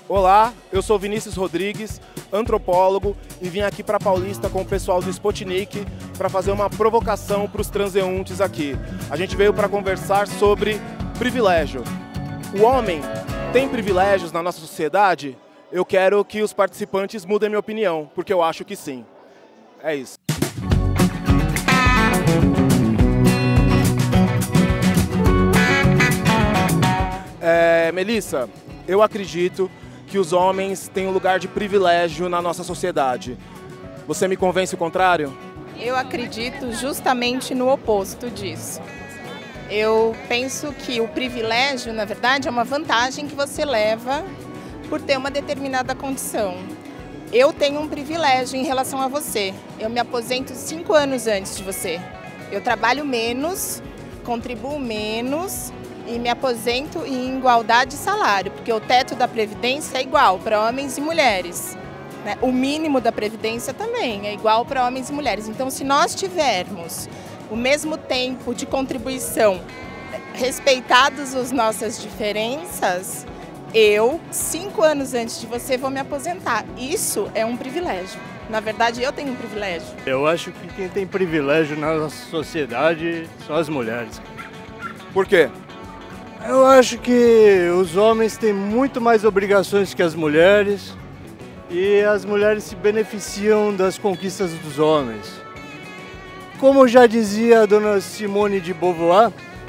Olá, eu sou Vinícius Rodrigues, antropólogo, e vim aqui para Paulista com o pessoal do Sputnik para fazer uma provocação para os transeuntes aqui. A gente veio para conversar sobre privilégio. O homem tem privilégios na nossa sociedade? Eu quero que os participantes mudem minha opinião, porque eu acho que sim. É isso. Melissa, eu acredito que os homens têm um lugar de privilégio na nossa sociedade. Você me convence o contrário? Eu acredito justamente no oposto disso. Eu penso que o privilégio, na verdade, é uma vantagem que você leva por ter uma determinada condição. Eu tenho um privilégio em relação a você. Eu me aposento 5 anos antes de você. Eu trabalho menos, contribuo menos e me aposento em igualdade de salário, porque o teto da Previdência é igual para homens e mulheres, né? O mínimo da Previdência também é igual para homens e mulheres. Então, se nós tivermos o mesmo tempo de contribuição, respeitadas as nossas diferenças, eu, 5 anos antes de você, vou me aposentar. Isso é um privilégio. Na verdade, eu tenho um privilégio. Eu acho que quem tem privilégio na nossa sociedade são as mulheres. Por quê? Eu acho que os homens têm muito mais obrigações que as mulheres e as mulheres se beneficiam das conquistas dos homens. Como já dizia a dona Simone de Beauvoir,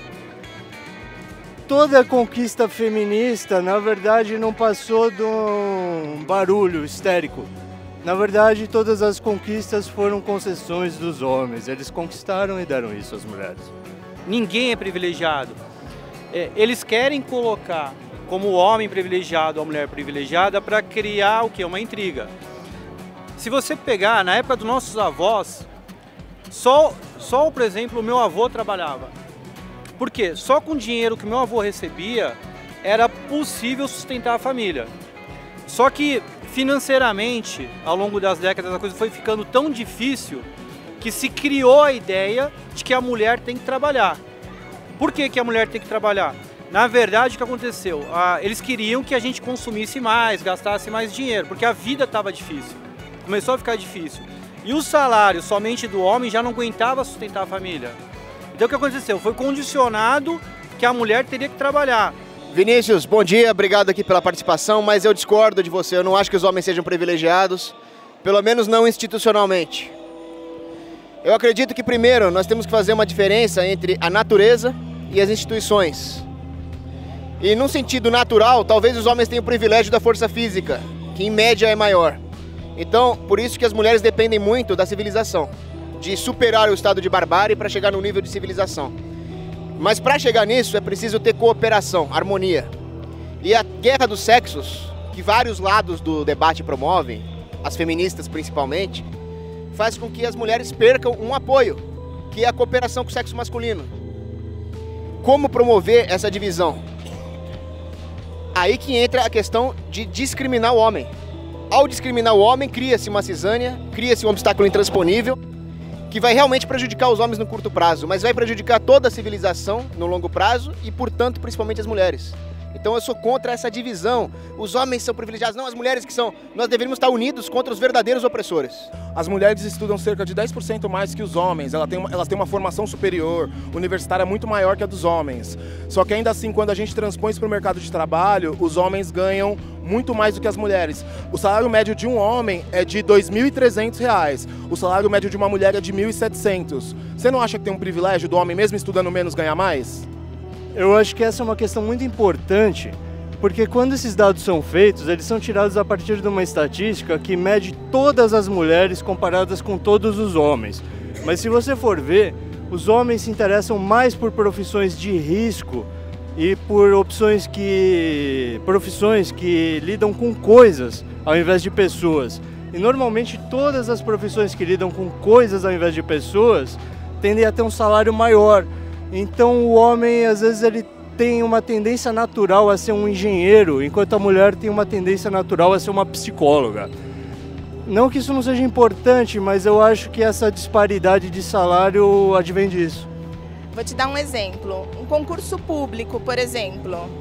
toda a conquista feminista, na verdade, não passou de um barulho histérico. Na verdade, todas as conquistas foram concessões dos homens. Eles conquistaram e deram isso às mulheres. Ninguém é privilegiado. Eles querem colocar como homem privilegiado a mulher privilegiada para criar o quê? Uma intriga. Se você pegar, na época dos nossos avós, só por exemplo, o meu avô trabalhava. Por quê? Só com o dinheiro que meu avô recebia era possível sustentar a família. Só que financeiramente, ao longo das décadas, a coisa foi ficando tão difícil que se criou a ideia de que a mulher tem que trabalhar. Por que a mulher tem que trabalhar? Na verdade, o que aconteceu? Eles queriam que a gente consumisse mais, gastasse mais dinheiro, porque a vida estava difícil. Começou a ficar difícil. E o salário somente do homem já não aguentava sustentar a família. Então o que aconteceu? Foi condicionado que a mulher teria que trabalhar. Vinícius, bom dia, obrigado aqui pela participação, mas eu discordo de você, eu não acho que os homens sejam privilegiados, pelo menos não institucionalmente. Eu acredito que primeiro nós temos que fazer uma diferença entre a natureza e as instituições. E num sentido natural, talvez os homens tenham o privilégio da força física, que em média é maior. Então, por isso que as mulheres dependem muito da civilização, de superar o estado de barbárie para chegar no nível de civilização. Mas para chegar nisso é preciso ter cooperação, harmonia. E a guerra dos sexos, que vários lados do debate promovem, as feministas principalmente, faz com que as mulheres percam um apoio, que é a cooperação com o sexo masculino. Como promover essa divisão? Aí que entra a questão de discriminar o homem. Ao discriminar o homem, cria-se uma cisânia, cria-se um obstáculo intransponível, que vai realmente prejudicar os homens no curto prazo, mas vai prejudicar toda a civilização no longo prazo e, portanto, principalmente as mulheres. Então eu sou contra essa divisão. Os homens são privilegiados, não as mulheres que são. Nós deveríamos estar unidos contra os verdadeiros opressores. As mulheres estudam cerca de 10% mais que os homens, elas têm uma formação superior, universitária muito maior que a dos homens. Só que ainda assim, quando a gente transpõe isso para o mercado de trabalho, os homens ganham muito mais do que as mulheres. O salário médio de um homem é de R$ 2.300, o salário médio de uma mulher é de R$ 1.700. Você não acha que tem um privilégio do homem, mesmo estudando menos, ganhar mais? Eu acho que essa é uma questão muito importante, porque quando esses dados são feitos, eles são tirados a partir de uma estatística que mede todas as mulheres comparadas com todos os homens. Mas se você for ver, os homens se interessam mais por profissões de risco e por profissões que lidam com coisas ao invés de pessoas. E normalmente todas as profissões que lidam com coisas ao invés de pessoas tendem a ter um salário maior. Então o homem, às vezes, ele tem uma tendência natural a ser um engenheiro, enquanto a mulher tem uma tendência natural a ser uma psicóloga. Não que isso não seja importante, mas eu acho que essa disparidade de salário advém disso. Vou te dar um exemplo. Um concurso público, por exemplo.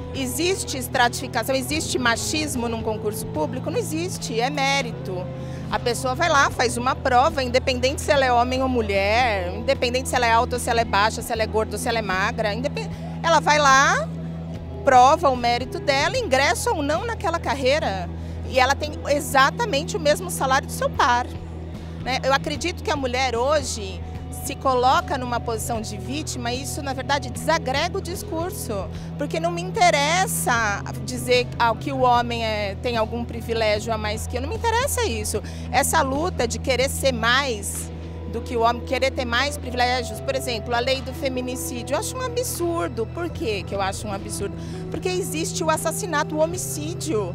Existe estratificação, existe machismo num concurso público? Não existe, é mérito. A pessoa vai lá, faz uma prova, independente se ela é homem ou mulher, independente se ela é alta ou se ela é baixa, se ela é gorda ou se ela é magra, ela vai lá, prova o mérito dela, ingressa ou não naquela carreira. E ela tem exatamente o mesmo salário do seu par, né? Eu acredito que a mulher hoje se coloca numa posição de vítima e isso, na verdade, desagrega o discurso. Porque não me interessa dizer que o homem tem algum privilégio a mais que eu. Não me interessa isso. Essa luta de querer ser mais do que o homem, querer ter mais privilégios. Por exemplo, a lei do feminicídio. Eu acho um absurdo. Por quê que eu acho um absurdo? Porque existe o assassinato, o homicídio.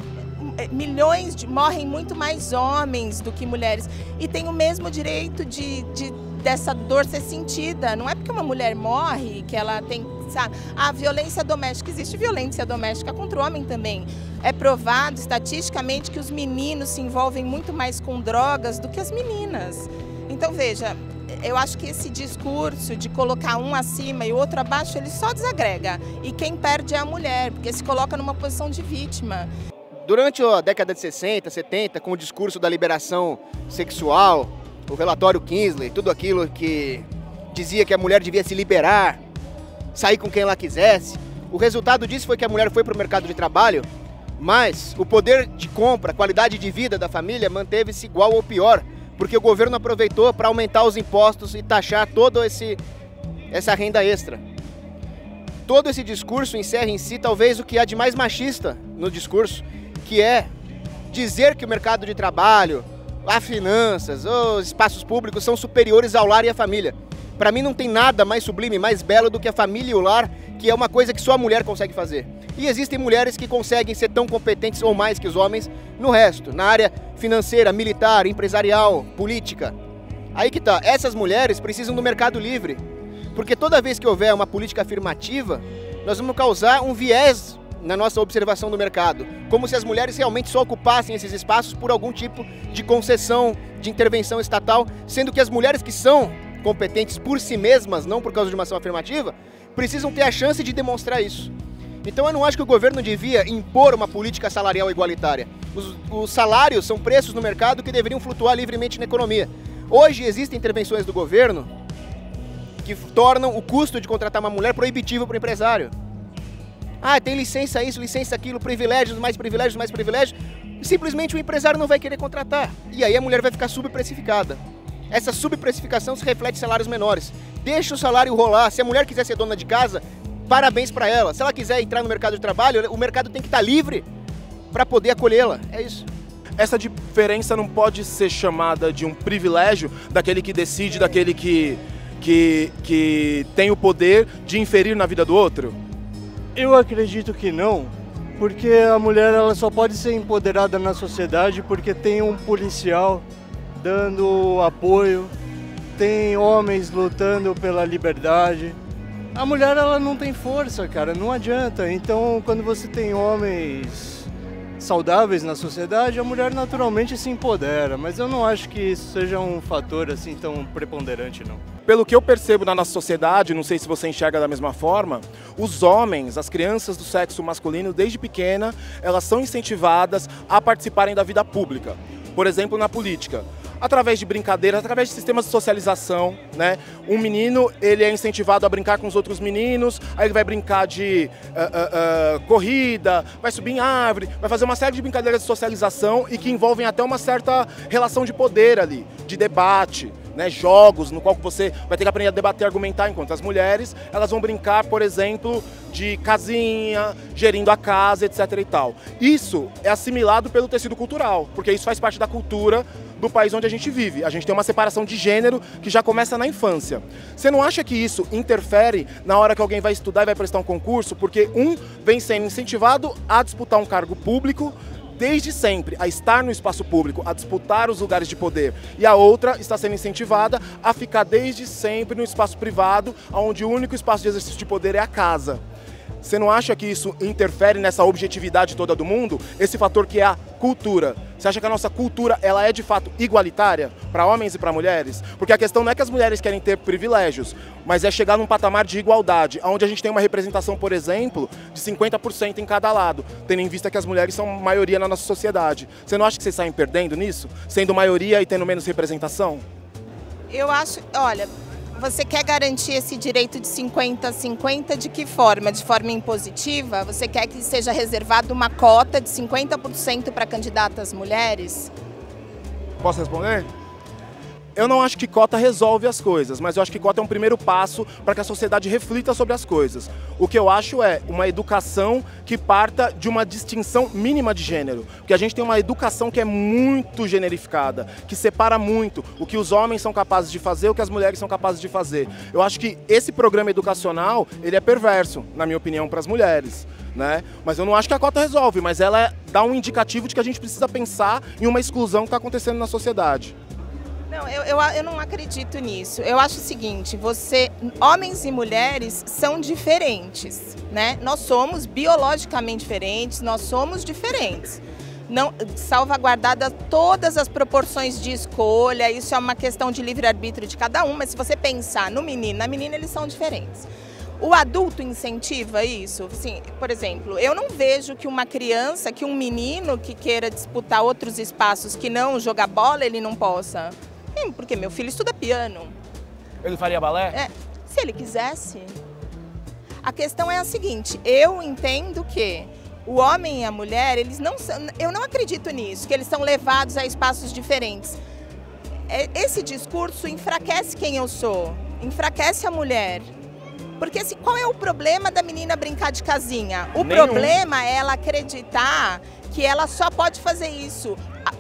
Morrem muito mais homens do que mulheres. E tem o mesmo direito dessa dor ser sentida. Não é porque uma mulher morre que ela tem, sabe? A violência doméstica, existe violência doméstica contra o homem também. É provado estatisticamente que os meninos se envolvem muito mais com drogas do que as meninas. Então veja, eu acho que esse discurso de colocar um acima e o outro abaixo, ele só desagrega. E quem perde é a mulher, porque se coloca numa posição de vítima. Durante a década de 60, 70, com o discurso da liberação sexual, o relatório Kingsley, tudo aquilo que dizia que a mulher devia se liberar, sair com quem ela quisesse, o resultado disso foi que a mulher foi para o mercado de trabalho, mas o poder de compra, a qualidade de vida da família manteve-se igual ou pior, porque o governo aproveitou para aumentar os impostos e taxar toda essa renda extra. Todo esse discurso encerra em si talvez o que há de mais machista no discurso, que é dizer que o mercado de trabalho, as finanças, os espaços públicos são superiores ao lar e à família. Para mim não tem nada mais sublime, mais belo do que a família e o lar, que é uma coisa que só a mulher consegue fazer. E existem mulheres que conseguem ser tão competentes ou mais que os homens no resto, na área financeira, militar, empresarial, política. Aí que tá, essas mulheres precisam do mercado livre, porque toda vez que houver uma política afirmativa, nós vamos causar um viés na nossa observação do mercado, como se as mulheres realmente só ocupassem esses espaços por algum tipo de concessão, de intervenção estatal, sendo que as mulheres que são competentes por si mesmas, não por causa de uma ação afirmativa, precisam ter a chance de demonstrar isso. Então eu não acho que o governo devia impor uma política salarial igualitária. Os salários são preços no mercado que deveriam flutuar livremente na economia. Hoje existem intervenções do governo que tornam o custo de contratar uma mulher proibitivo para o empresário. Ah, tem licença isso, licença aquilo, privilégios, mais privilégios, mais privilégios. Simplesmente o empresário não vai querer contratar. E aí a mulher vai ficar subprecificada. Essa subprecificação se reflete em salários menores. Deixa o salário rolar. Se a mulher quiser ser dona de casa, parabéns para ela. Se ela quiser entrar no mercado de trabalho, o mercado tem que estar livre para poder acolhê-la. É isso. Essa diferença não pode ser chamada de um privilégio daquele que decide, daquele que tem o poder de inferir na vida do outro? Eu acredito que não, porque a mulher ela só pode ser empoderada na sociedade porque tem um policial dando apoio, tem homens lutando pela liberdade. A mulher ela não tem força, cara, não adianta. Então, quando você tem homens saudáveis na sociedade, a mulher naturalmente se empodera, mas eu não acho que isso seja um fator assim tão preponderante, não. Pelo que eu percebo na nossa sociedade, não sei se você enxerga da mesma forma, os homens, as crianças do sexo masculino, desde pequena, elas são incentivadas a participarem da vida pública. Por exemplo, na política, através de brincadeiras, através de sistemas de socialização, né? Um menino, ele é incentivado a brincar com os outros meninos, aí ele vai brincar de corrida, vai subir em árvore, vai fazer uma série de brincadeiras de socialização e que envolvem até uma certa relação de poder ali, de debate, né? Jogos no qual você vai ter que aprender a debater e argumentar, enquanto as mulheres, elas vão brincar, por exemplo, de casinha, gerindo a casa, etc. e tal. Isso é assimilado pelo tecido cultural, porque isso faz parte da cultura do país onde a gente vive. A gente tem uma separação de gênero que já começa na infância. Você não acha que isso interfere na hora que alguém vai estudar e vai prestar um concurso? Porque um vem sendo incentivado a disputar um cargo público desde sempre, a estar no espaço público, a disputar os lugares de poder. E a outra está sendo incentivada a ficar desde sempre no espaço privado, onde o único espaço de exercício de poder é a casa. Você não acha que isso interfere nessa objetividade toda do mundo? Esse fator que é a cultura. Você acha que a nossa cultura ela é de fato igualitária para homens e para mulheres? Porque a questão não é que as mulheres querem ter privilégios, mas é chegar num patamar de igualdade, onde a gente tem uma representação, por exemplo, de 50% em cada lado, tendo em vista que as mulheres são maioria na nossa sociedade. Você não acha que vocês saem perdendo nisso, sendo maioria e tendo menos representação? Eu acho, olha, você quer garantir esse direito de 50-50 de que forma? De forma impositiva? Você quer que seja reservado uma cota de 50% para candidatas mulheres? Posso responder? Eu não acho que cota resolve as coisas, mas eu acho que cota é um primeiro passo para que a sociedade reflita sobre as coisas. O que eu acho é uma educação que parta de uma distinção mínima de gênero. Porque a gente tem uma educação que é muito generificada, que separa muito o que os homens são capazes de fazer, o que as mulheres são capazes de fazer. Eu acho que esse programa educacional, ele é perverso, na minha opinião, para as mulheres. Né? Mas eu não acho que a cota resolve, mas ela dá um indicativo de que a gente precisa pensar em uma exclusão que está acontecendo na sociedade. Não, eu não acredito nisso. Eu acho o seguinte, homens e mulheres são diferentes, né? Nós somos biologicamente diferentes, nós somos diferentes. Não, salvaguardadas todas as proporções de escolha, isso é uma questão de livre-arbítrio de cada um, mas se você pensar no menino, na menina, eles são diferentes. O adulto incentiva isso? Assim, por exemplo, eu não vejo que uma criança, que um menino que queira disputar outros espaços que não jogar bola, ele não possa. Porque meu filho estuda piano. Ele faria balé? Se ele quisesse. A questão é a seguinte, eu entendo que o homem e a mulher, eles não são, eu não acredito nisso, que eles são levados a espaços diferentes. Esse discurso enfraquece quem eu sou, enfraquece a mulher. Porque assim, qual é o problema da menina brincar de casinha? O problema é ela acreditar que ela só pode fazer isso.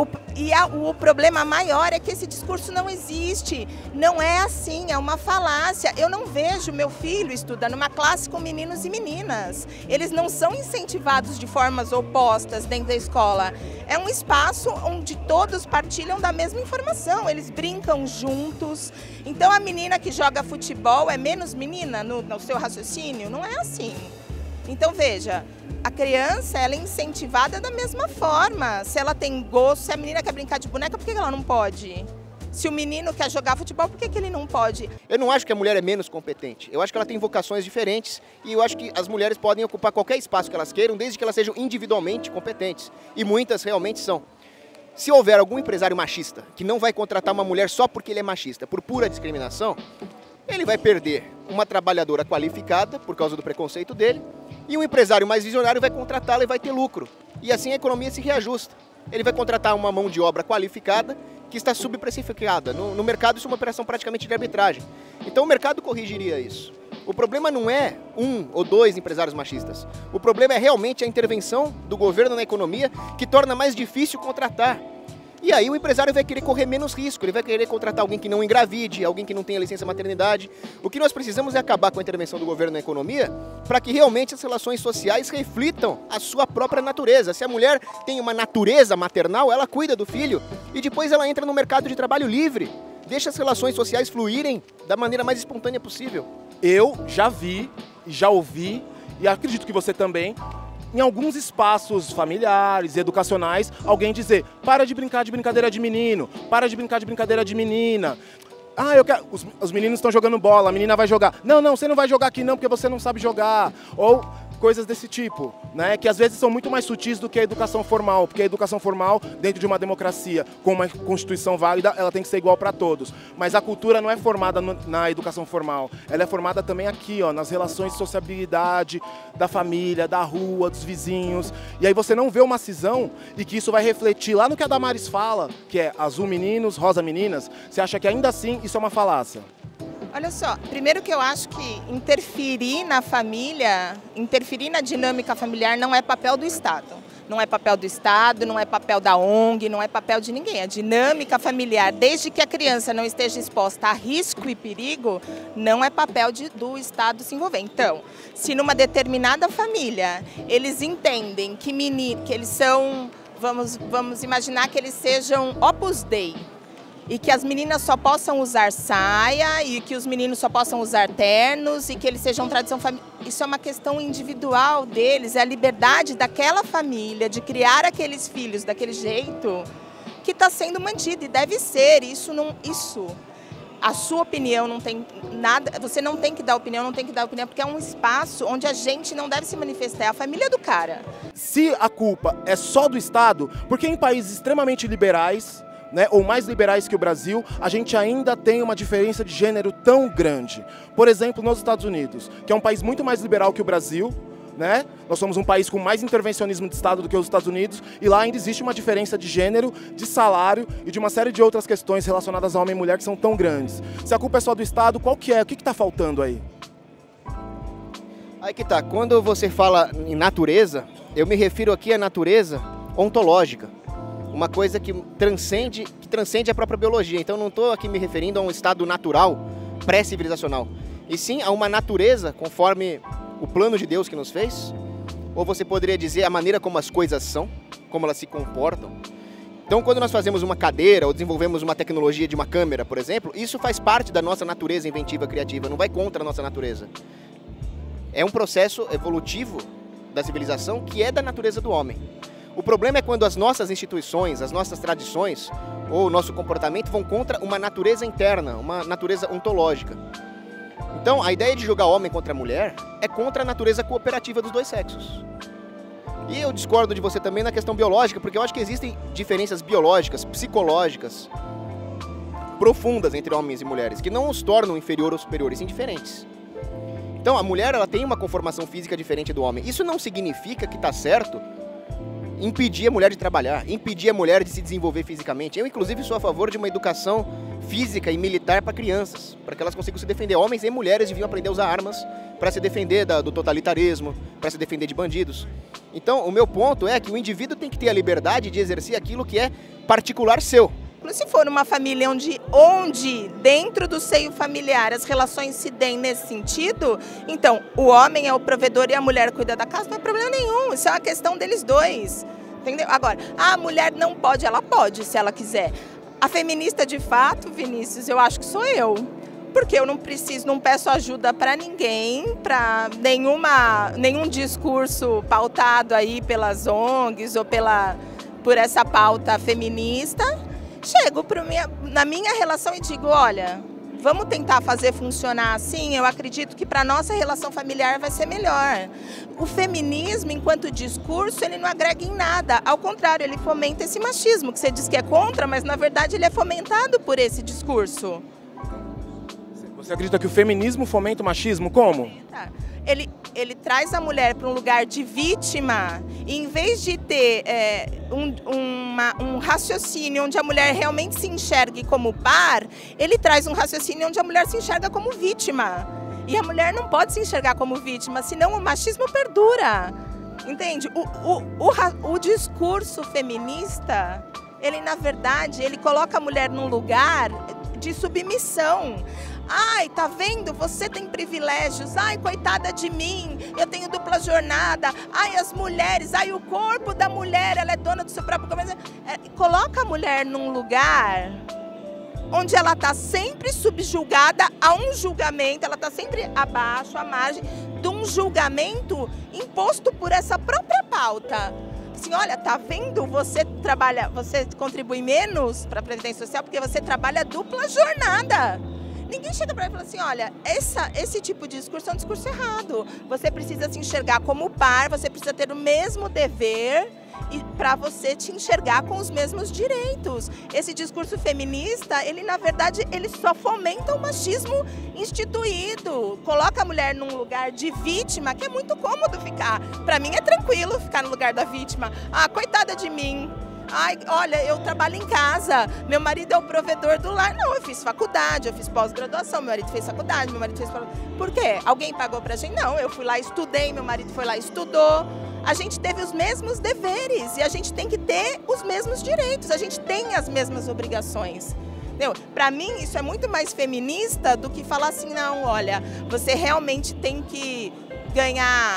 O problema maior é que esse discurso não existe. Não é assim, é uma falácia. Eu não vejo meu filho estudar numa classe com meninos e meninas. Eles não são incentivados de formas opostas dentro da escola. É um espaço onde todos partilham da mesma informação. Eles brincam juntos. Então a menina que joga futebol é menos menina no seu raciocínio? Não é assim. Então veja, a criança ela é incentivada da mesma forma. Se ela tem gosto, se a menina quer brincar de boneca, por que ela não pode? Se o menino quer jogar futebol, por que ele não pode? Eu não acho que a mulher é menos competente. Eu acho que ela tem vocações diferentes e eu acho que as mulheres podem ocupar qualquer espaço que elas queiram, desde que elas sejam individualmente competentes. E muitas realmente são. Se houver algum empresário machista que não vai contratar uma mulher só porque ele é machista, por pura discriminação, ele vai perder uma trabalhadora qualificada por causa do preconceito dele e um empresário mais visionário vai contratá-la e vai ter lucro. E assim a economia se reajusta. Ele vai contratar uma mão de obra qualificada que está subprecificada. No mercado isso é uma operação praticamente de arbitragem. Então o mercado corrigiria isso. O problema não é um ou dois empresários machistas. O problema é realmente a intervenção do governo na economia que torna mais difícil contratar. E aí o empresário vai querer correr menos risco, ele vai querer contratar alguém que não engravide, alguém que não tenha licença maternidade. O que nós precisamos é acabar com a intervenção do governo na economia para que realmente as relações sociais reflitam a sua própria natureza. Se a mulher tem uma natureza maternal, ela cuida do filho e depois ela entra no mercado de trabalho livre. Deixa as relações sociais fluírem da maneira mais espontânea possível. Eu já vi, já ouvi, e acredito que você também, em alguns espaços familiares e educacionais, alguém dizer, para de brincar de brincadeira de menino, para de brincar de brincadeira de menina. Ah, eu quero... Os meninos estão jogando bola, a menina vai jogar. Não, você não vai jogar aqui não, porque você não sabe jogar. Ou coisas desse tipo, né? Que às vezes são muito mais sutis do que a educação formal, porque a educação formal, dentro de uma democracia com uma constituição válida, ela tem que ser igual para todos. Mas a cultura não é formada na educação formal, ela é formada também aqui, ó, nas relações de sociabilidade, da família, da rua, dos vizinhos. E aí você não vê uma cisão e que isso vai refletir lá no que a Damares fala, que é azul meninos, rosa meninas. Você acha que ainda assim isso é uma falácia? Olha só, primeiro que eu acho que interferir na família, interferir na dinâmica familiar não é papel do Estado. Não é papel do Estado, não é papel da ONG, não é papel de ninguém. A dinâmica familiar, desde que a criança não esteja exposta a risco e perigo, não é papel do Estado se envolver. Então, se numa determinada família eles entendem que eles são, vamos imaginar que eles sejam Opus Dei, e que as meninas só possam usar saia e que os meninos só possam usar ternos e que eles sejam tradição familiar. Isso é uma questão individual deles, é a liberdade daquela família de criar aqueles filhos daquele jeito que está sendo mantida e deve ser. A sua opinião não tem nada, você não tem que dar opinião, porque é um espaço onde a gente não deve se manifestar, é a família do cara. Se a culpa é só do Estado, porque em países extremamente liberais, né, ou mais liberais que o Brasil, a gente ainda tem uma diferença de gênero tão grande. Por exemplo, nos Estados Unidos, que é um país muito mais liberal que o Brasil, né? Nós somos um país com mais intervencionismo de Estado do que os Estados Unidos, e lá ainda existe uma diferença de gênero, de salário e de uma série de outras questões relacionadas a homem e mulher que são tão grandes. Se a culpa é só do Estado, qual que é? O que está faltando aí? Aí que tá, quando você fala em natureza, eu me refiro aqui à natureza ontológica. Uma coisa que transcende a própria biologia. Então não estou aqui me referindo a um estado natural, pré-civilizacional, e sim a uma natureza conforme o plano de Deus que nos fez, ou você poderia dizer a maneira como as coisas são, como elas se comportam. Então quando nós fazemos uma cadeira ou desenvolvemos uma tecnologia de uma câmera, por exemplo, isso faz parte da nossa natureza inventiva, criativa, não vai contra a nossa natureza. É um processo evolutivo da civilização que é da natureza do homem. O problema é quando as nossas instituições, as nossas tradições ou o nosso comportamento vão contra uma natureza interna, uma natureza ontológica. Então, a ideia de jogar homem contra mulher é contra a natureza cooperativa dos dois sexos. E eu discordo de você também na questão biológica, porque eu acho que existem diferenças biológicas, psicológicas, profundas entre homens e mulheres, que não os tornam inferior ou superior, e sim diferentes. Então, a mulher ela tem uma conformação física diferente do homem. Isso não significa que está certo impedir a mulher de trabalhar, impedir a mulher de se desenvolver fisicamente. Eu, inclusive, sou a favor de uma educação física e militar para crianças, para que elas consigam se defender. Homens e mulheres deviam aprender a usar armas para se defender do totalitarismo, para se defender de bandidos. Então, o meu ponto é que o indivíduo tem que ter a liberdade de exercer aquilo que é particular seu. Se for uma família onde dentro do seio familiar as relações se deem nesse sentido, então o homem é o provedor e a mulher cuida da casa, não é problema nenhum, isso é uma questão deles dois, entendeu? Agora, a mulher não pode, ela pode se ela quiser. A feminista de fato, Vinícius, eu acho que sou eu, porque eu não peço ajuda para ninguém, para nenhum discurso pautado aí pelas ONGs ou por essa pauta feminista. Chego na minha relação e digo, olha, vamos tentar fazer funcionar assim, eu acredito que para a nossa relação familiar vai ser melhor. O feminismo, enquanto discurso, ele não agrega em nada, ao contrário, ele fomenta esse machismo, que você diz que é contra, mas na verdade ele é fomentado por esse discurso. Você acredita que o feminismo fomenta o machismo? Como? Ele traz a mulher para um lugar de vítima, e em vez de ter um raciocínio onde a mulher realmente se enxergue como par, ele traz um raciocínio onde a mulher se enxerga como vítima. E a mulher não pode se enxergar como vítima, senão o machismo perdura. Entende? O discurso feminista, ele na verdade, ele coloca a mulher num lugar de submissão. Ai, tá vendo? Você tem privilégios. Ai, coitada de mim, eu tenho dupla jornada. Ai, as mulheres, ai, o corpo da mulher, ela é dona do seu próprio corpo. Coloca a mulher num lugar onde ela está sempre subjugada a um julgamento, ela está sempre abaixo, à margem de um julgamento imposto por essa própria pauta. Assim, olha, tá vendo? Você contribui menos para a Previdência Social porque você trabalha dupla jornada. Ninguém chega para ela e fala assim, olha, esse tipo de discurso é um discurso errado. Você precisa se enxergar como par, você precisa ter o mesmo dever e para você te enxergar com os mesmos direitos. Esse discurso feminista, ele na verdade, ele só fomenta o machismo instituído. Coloca a mulher num lugar de vítima, que é muito cômodo ficar. Para mim é tranquilo ficar no lugar da vítima. Ah, coitada de mim. Ai, olha, eu trabalho em casa, meu marido é o provedor do lar. Não, eu fiz faculdade, eu fiz pós-graduação, meu marido fez faculdade, meu marido fez... Por quê? Alguém pagou pra gente? Não, eu fui lá, estudei, meu marido foi lá, estudou. A gente teve os mesmos deveres e a gente tem que ter os mesmos direitos, a gente tem as mesmas obrigações. Para mim, isso é muito mais feminista do que falar assim, não, olha, você realmente tem que ganhar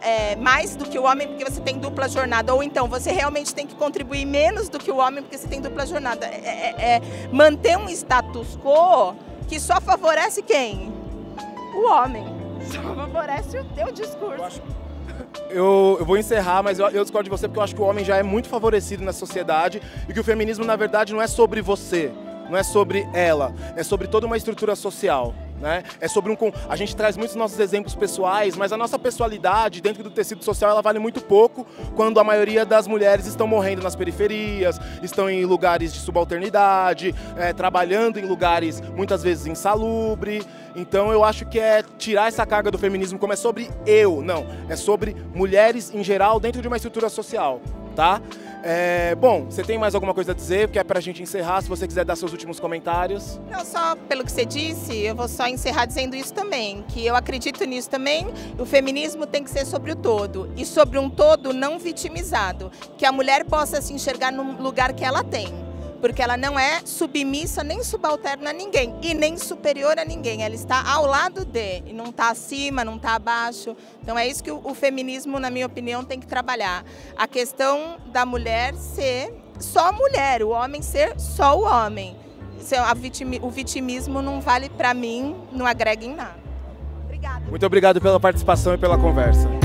mais do que o homem porque você tem dupla jornada, ou então você realmente tem que contribuir menos do que o homem porque você tem dupla jornada. Manter um status quo que só favorece quem? O homem. Só favorece o teu discurso. Eu vou encerrar, mas eu discordo de você porque eu acho que o homem já é muito favorecido na sociedade e que o feminismo, na verdade, não é sobre você, não é sobre ela, é sobre toda uma estrutura social. Né? É sobre a gente traz muitos nossos exemplos pessoais, mas a nossa pessoalidade dentro do tecido social ela vale muito pouco quando a maioria das mulheres estão morrendo nas periferias, estão em lugares de subalternidade, trabalhando em lugares muitas vezes insalubres. Então eu acho que é tirar essa carga do feminismo como é sobre eu, não, é sobre mulheres em geral dentro de uma estrutura social, tá? Bom, você tem mais alguma coisa a dizer? Que é pra gente encerrar, se você quiser dar seus últimos comentários. Não, só pelo que você disse, eu vou só encerrar dizendo isso também, que eu acredito nisso também, o feminismo tem que ser sobre o todo, e sobre um todo não vitimizado, que a mulher possa se enxergar no lugar que ela tem, porque ela não é submissa nem subalterna a ninguém, e nem superior a ninguém, ela está ao lado de, e não está acima, não está abaixo. Então é isso que o feminismo, na minha opinião, tem que trabalhar. A questão da mulher ser só mulher, o homem ser só o homem. O vitimismo não vale para mim, não agrega em nada. Obrigada. Muito obrigado pela participação e pela conversa.